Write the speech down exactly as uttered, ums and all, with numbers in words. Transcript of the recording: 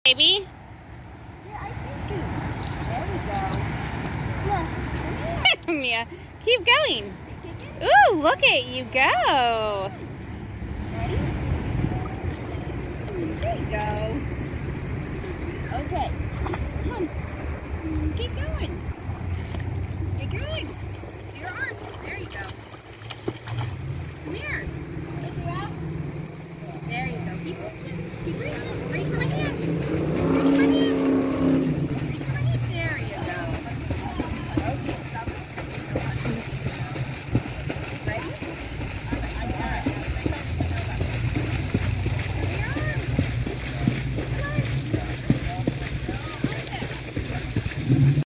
Baby? Yeah, ice cream shoes. There we go. Yeah. Come Mia, keep going. Ooh, look at you go. Ready? There you go. Okay. Come on. Keep going. Keep going. Do your arms. There you go. Come here. Lift you out. There you go. Keep reaching. Keep reaching.